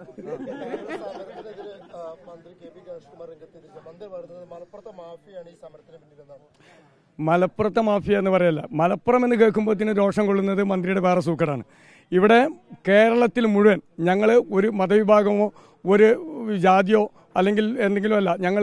മലപ്പുറത്തെ മാഫിയ എന്ന് പറയല്ല, മലപ്പുറം എന്ന് കേൾക്കുമ്പോഴത്തേന് രോഷം കൊള്ളുന്നത് മന്ത്രിയുടെ വേറെ സൂക്കടാണ്. ഇവിടെ കേരളത്തിൽ മുഴുവൻ ഞങ്ങൾ ഒരു മതവിഭാഗമോ ഒരു ജാതിയോ അല്ലെങ്കിൽ എന്തെങ്കിലും അല്ല, ഞങ്ങൾ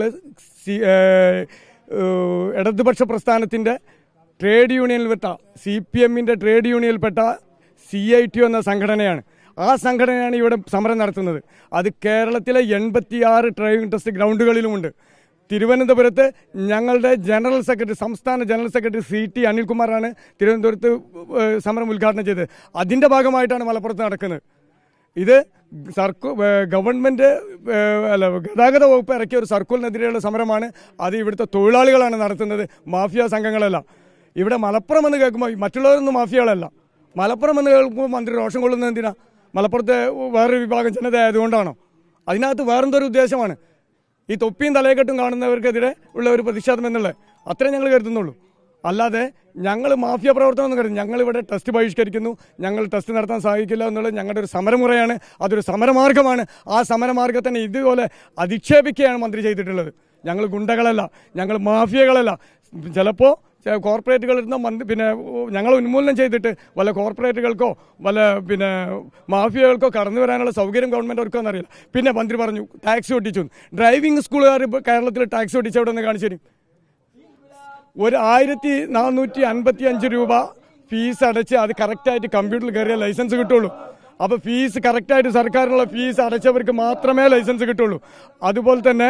ഇടതുപക്ഷ പ്രസ്ഥാനത്തിൻ്റെ ട്രേഡ് യൂണിയനിൽപ്പെട്ട CPMൻ്റെ ട്രേഡ് യൂണിയനിൽപ്പെട്ട CITU എന്ന സംഘടനയാണ്. ആ സംഘടനയാണ് ഇവിടെ സമരം നടത്തുന്നത്. അത് കേരളത്തിലെ 86 ഡ്രൈവിംഗ് ടെസ്റ്റ് ഗ്രൗണ്ടുകളിലുമുണ്ട്. തിരുവനന്തപുരത്ത് ഞങ്ങളുടെ ജനറൽ സെക്രട്ടറി, സംസ്ഥാന ജനറൽ സെക്രട്ടറി CT അനിൽകുമാറാണ് തിരുവനന്തപുരത്ത് സമരം ഉദ്ഘാടനം ചെയ്തത്. അതിൻ്റെ ഭാഗമായിട്ടാണ് മലപ്പുറത്ത് നടക്കുന്നത്. ഇത് ഗവൺമെൻറ് ഗതാഗത വകുപ്പ് ഇറക്കിയ ഒരു സർക്കിളിനെതിരെയുള്ള സമരമാണ്. അത് ഇവിടുത്തെ തൊഴിലാളികളാണ് നടത്തുന്നത്, മാഫിയ സംഘങ്ങളല്ല. ഇവിടെ മലപ്പുറം എന്ന് കേൾക്കുമ്പോൾ മറ്റുള്ളവരൊന്നും മാഫിയകളല്ല. മലപ്പുറം എന്ന് കേൾക്കുമ്പോൾ മന്ത്രി രോഷം കൊള്ളുന്നത് എന്തിനാ? മലപ്പുറത്തെ വേറൊരു വിഭാഗം ജനത ആയതുകൊണ്ടാണോ? അതിനകത്ത് വേറെന്തൊരു ഉദ്ദേശമാണ്? ഈ തൊപ്പിയും തലയെക്കെട്ടും കാണുന്നവർക്കെതിരെ ഉള്ള ഒരു പ്രതിഷേധം എന്നുള്ളത് അത്രേ ഞങ്ങൾ കരുതുന്നുള്ളൂ. അല്ലാതെ ഞങ്ങൾ മാഫിയ പ്രവർത്തനം എന്ന് കരുതുന്നു. ഞങ്ങളിവിടെ ടെസ്റ്റ് ബഹിഷ്കരിക്കുന്നു, ഞങ്ങൾ ടെസ്റ്റ് നടത്താൻ സാധിക്കില്ല എന്നുള്ളത് ഞങ്ങളുടെ ഒരു സമരമുറയാണ്, അതൊരു സമരമാർഗമാണ്. ആ സമരമാർഗത്തിനെ ഇതുപോലെ അധിക്ഷേപിക്കുകയാണ് മന്ത്രി ചെയ്തിട്ടുള്ളത്. ഞങ്ങൾ ഗുണ്ടകളല്ല, ഞങ്ങൾ മാഫിയകളല്ല. ചിലപ്പോൾ കോർപ്പറേറ്റുകളിൽ പിന്നെ ഞങ്ങൾ ഉന്മൂലനം ചെയ്തിട്ട് വല്ല കോർപ്പറേറ്റുകൾക്കോ വല്ല പിന്നെ മാഫിയകൾക്കോ കടന്നു വരാനുള്ള സൗകര്യം ഗവൺമെൻറ് ഒരുക്കോ എന്നറിയില്ല. പിന്നെ മന്ത്രി പറഞ്ഞു ടാക്സ് ഒട്ടിച്ചു. ഡ്രൈവിംഗ് സ്കൂളുകാർ കേരളത്തിൽ ടാക്സ് ഒട്ടിച്ച് എവിടെ നിന്ന് കാണിച്ചു തരും? ഒരു 1455 രൂപ ഫീസ് അടച്ച് അത് കറക്റ്റായിട്ട് കമ്പ്യൂട്ടറിൽ കയറിയ ലൈസൻസ് കിട്ടുള്ളൂ. അപ്പോൾ ഫീസ് കറക്റ്റായിട്ട് സർക്കാരിനുള്ള ഫീസ് അടച്ചവർക്ക് മാത്രമേ ലൈസൻസ് കിട്ടുള്ളൂ. അതുപോലെ തന്നെ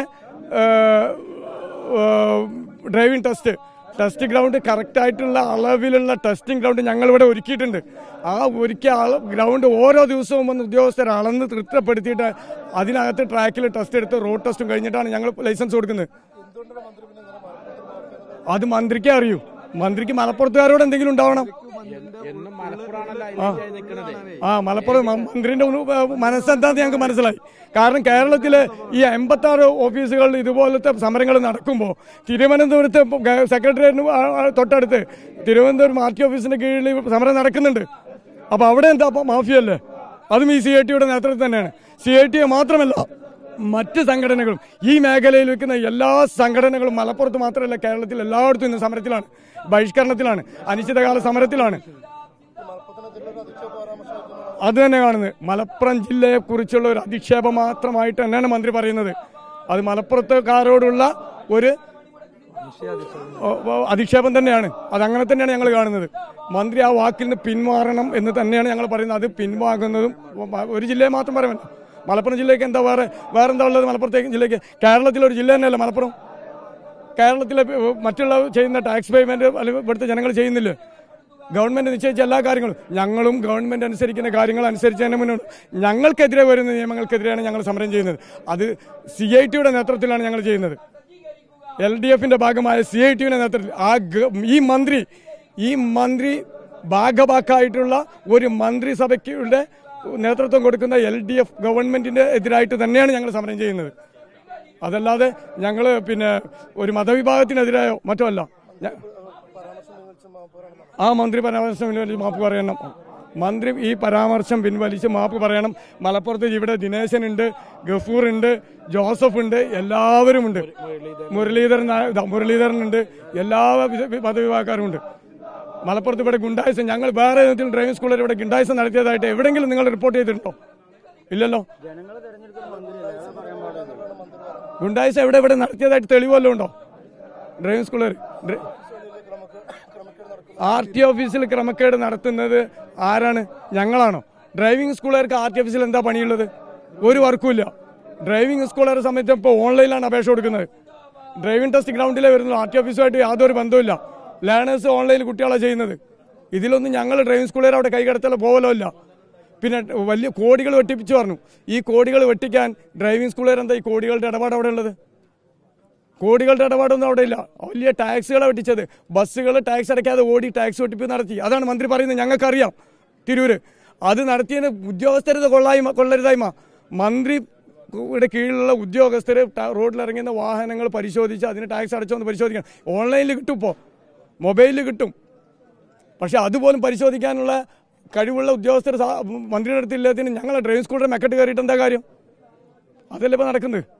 ഡ്രൈവിംഗ് ടെസ്റ്റ് ഗ്രൗണ്ട് കറക്റ്റായിട്ടുള്ള അളവിലുള്ള ടെസ്റ്റിംഗ് ഗ്രൗണ്ട് ഞങ്ങളിവിടെ ഒരുക്കിയിട്ടുണ്ട്. ആ ഒരുക്കിയ ഗ്രൗണ്ട് ഓരോ ദിവസവും വന്ന് ഉദ്യോഗസ്ഥർ അളന്ന് തൃപ്തിപ്പെടുത്തിയിട്ട് അതിനകത്ത് ട്രാക്കിൽ ടെസ്റ്റ് എടുത്ത് റോഡ് ടെസ്റ്റും കഴിഞ്ഞിട്ടാണ് ഞങ്ങൾ ലൈസൻസ് കൊടുക്കുന്നത്. അത് മന്ത്രിക്കേ അറിയൂ. മന്ത്രിക്ക് മലപ്പുറത്തുകാരോട് എന്തെങ്കിലും ഉണ്ടാവണം. മലപ്പുറം മന്ത്രിന്റെ മനസ്സെന്താന്ന് ഞങ്ങൾക്ക് മനസ്സിലായി. കാരണം കേരളത്തിലെ ഈ 56 ഓഫീസുകളിൽ ഇതുപോലത്തെ സമരങ്ങൾ നടക്കുമ്പോൾ തിരുവനന്തപുരത്ത് സെക്രട്ടേറിയറ്റിന് തൊട്ടടുത്ത് തിരുവനന്തപുരം RT ഓഫീസിന്റെ കീഴിൽ സമരം നടക്കുന്നുണ്ട്. അപ്പോൾ അവിടെ എന്താ മാഫിയല്ലേ? അതും ഈ CITയുടെ നേതൃത്വം തന്നെയാണ്. CIT മാത്രമല്ല മറ്റ് സംഘടനകളും ഈ മേഖലയിൽ വെക്കുന്ന എല്ലാ സംഘടനകളും മലപ്പുറത്ത് മാത്രമല്ല കേരളത്തിൽ എല്ലായിടത്തും ഇന്ന് സമരത്തിലാണ്, ബഹിഷ്കരണത്തിലാണ്, അനിശ്ചിതകാല സമരത്തിലാണ്. അത് തന്നെ കാണുന്നത് മലപ്പുറം ജില്ലയെ കുറിച്ചുള്ള ഒരു അധിക്ഷേപം മാത്രമായിട്ട് തന്നെയാണ് മന്ത്രി പറയുന്നത്. അത് മലപ്പുറത്തുകാരോടുള്ള ഒരു അധിക്ഷേപം തന്നെയാണ്. അതങ്ങനെ തന്നെയാണ് ഞങ്ങൾ കാണുന്നത്. മന്ത്രി ആ വാക്കിൽ നിന്ന് പിന്മാറണം എന്ന് തന്നെയാണ് ഞങ്ങൾ പറയുന്നത്. അത് പിൻവാങ്ങുന്നതും ഒരു ജില്ലയെ മാത്രം പറയുമല്ലോ. മലപ്പുറം ജില്ലയ്ക്ക് എന്താ വേറെന്താ ഉള്ളത്? മലപ്പുറത്തേക്ക് ജില്ലയ്ക്ക് കേരളത്തിലൊരു ജില്ല തന്നെയല്ല മലപ്പുറം. കേരളത്തിലെ മറ്റുള്ള ചെയ്യുന്ന ടാക്സ് പേയ്മെന്റ് ഇവിടുത്തെ ജനങ്ങൾ ചെയ്യുന്നില്ലേ? ഗവൺമെന്റ് നിശ്ചയിച്ച എല്ലാ കാര്യങ്ങളും ഞങ്ങളും ഗവൺമെന്റ് അനുസരിക്കുന്ന കാര്യങ്ങൾ അനുസരിച്ച് തന്നെ മുന്നോട്ട്. ഞങ്ങൾക്കെതിരെ വരുന്ന നിയമങ്ങൾക്കെതിരെയാണ് ഞങ്ങൾ സമരം ചെയ്യുന്നത്. അത് CITയുടെ നേതൃത്വത്തിലാണ് ഞങ്ങൾ ചെയ്യുന്നത്. LDFന്റെ ഭാഗമായ CITയുടെ നേതൃത്വത്തിൽ ഈ മന്ത്രി ഭാഗഭാക്കായിട്ടുള്ള ഒരു മന്ത്രിസഭയ്ക്കുടെ നേതൃത്വം കൊടുക്കുന്ന LDF ഗവൺമെന്റിന്റെ എതിരായിട്ട് തന്നെയാണ് ഞങ്ങൾ സമരം ചെയ്യുന്നത്. അതല്ലാതെ ഞങ്ങൾ പിന്നെ ഒരു മതവിഭാഗത്തിനെതിരായോ മറ്റോ അല്ല. ആ മന്ത്രി പരാമർശം പിൻവലിച്ച് മാപ്പ് പറയണം. മന്ത്രി ഈ പരാമർശം പിൻവലിച്ച് മാപ്പ് പറയണം. മലപ്പുറത്ത് ഇവിടെ ദിനേശനുണ്ട്, ഗഫൂറുണ്ട്, ജോസഫ് ഉണ്ട്, എല്ലാവരുമുണ്ട്, മുരളീധരനുണ്ട്, എല്ലാ മതവിഭാഗക്കാരുമുണ്ട്. മലപ്പുറത്ത് ഇവിടെ ഗുണ്ടായിസം ഞങ്ങൾ വേറെ ഏതെങ്കിലും ഡ്രൈവിംഗ് സ്കൂളിൽ ഇവിടെ ഗുണ്ടായിസം നടത്തിയതായിട്ട് എവിടെയെങ്കിലും നിങ്ങൾ റിപ്പോർട്ട് ചെയ്തിട്ടുണ്ടോ? ഇല്ലല്ലോ. ഗുണ്ടായിസം എവിടെ നടത്തിയതായിട്ട് തെളിവല്ലോ ഉണ്ടോ? ഡ്രൈവിംഗ് സ്കൂളിൽ RT ഓഫീസിൽ ക്രമക്കേട് നടത്തുന്നത് ആരാണ്? ഞങ്ങളാണോ? ഡ്രൈവിംഗ് സ്കൂളുകാർക്ക് RT ഓഫീസിൽ എന്താ പണിയുള്ളത്? ഒരു വർക്കുമില്ല. ഡ്രൈവിംഗ് സ്കൂളുകാരെ സംബന്ധിച്ച് ഇപ്പോൾ ഓൺലൈനിലാണ് അപേക്ഷ കൊടുക്കുന്നത്. ഡ്രൈവിംഗ് ടെസ്റ്റ് ഗ്രൗണ്ടിലേ വരുന്നു. RT ഓഫീസുമായിട്ട് യാതൊരു ബന്ധവുമില്ല. ലേണേഴ്സ് ഓൺലൈനിൽ കുട്ടികളാണ് ചെയ്യുന്നത്. ഇതിലൊന്നും ഞങ്ങൾ ഡ്രൈവിംഗ് സ്കൂളുകാർ അവിടെ കൈകടത്തലോ പോവലോ ഇല്ല. പിന്നെ വലിയ കോടികൾ വെട്ടിപ്പിച്ചു പറഞ്ഞു. ഈ കോടികൾ വെട്ടിക്കാൻ ഡ്രൈവിംഗ് സ്കൂളുകാർ എന്താ ഈ കോടികളുടെ ഇടപാട് അവിടെ ഉള്ളത്? കോടികളുടെ ഇടപാടൊന്നും അവിടെ ഇല്ല. വലിയ ടാക്സുകളെ വെട്ടിച്ചത്. ബസ്സുകൾ ടാക്സ് അടയ്ക്കാതെ ഓടി ടാക്സ് വെട്ടിപ്പ് നടത്തി. അതാണ് മന്ത്രി പറയുന്നത്. ഞങ്ങൾക്കറിയാം തിരൂര് അത് നടത്തിയതിന് ഉദ്യോഗസ്ഥരുടെ കൊള്ളരുതായ്മ. മന്ത്രിയുടെ കീഴിലുള്ള ഉദ്യോഗസ്ഥർ റോഡിലിറങ്ങുന്ന വാഹനങ്ങൾ പരിശോധിച്ച് അതിന് ടാക്സ് അടച്ചോ എന്ന് പരിശോധിക്കണം. ഓൺലൈനിൽ കിട്ടും, ഇപ്പോൾ മൊബൈലിൽ കിട്ടും. പക്ഷെ അതുപോലും പരിശോധിക്കാനുള്ള കഴിവുള്ള ഉദ്യോഗസ്ഥർ മന്ത്രിയുടെ അടുത്തില്ലാത്തതിന് ഞങ്ങൾ ഡ്രൈവിംഗ് സ്കൂളിന്റെ മെക്കട്ട് കയറിയിട്ട് എന്താ കാര്യം? അതല്ലേ ഇപ്പോൾ നടക്കുന്നത്.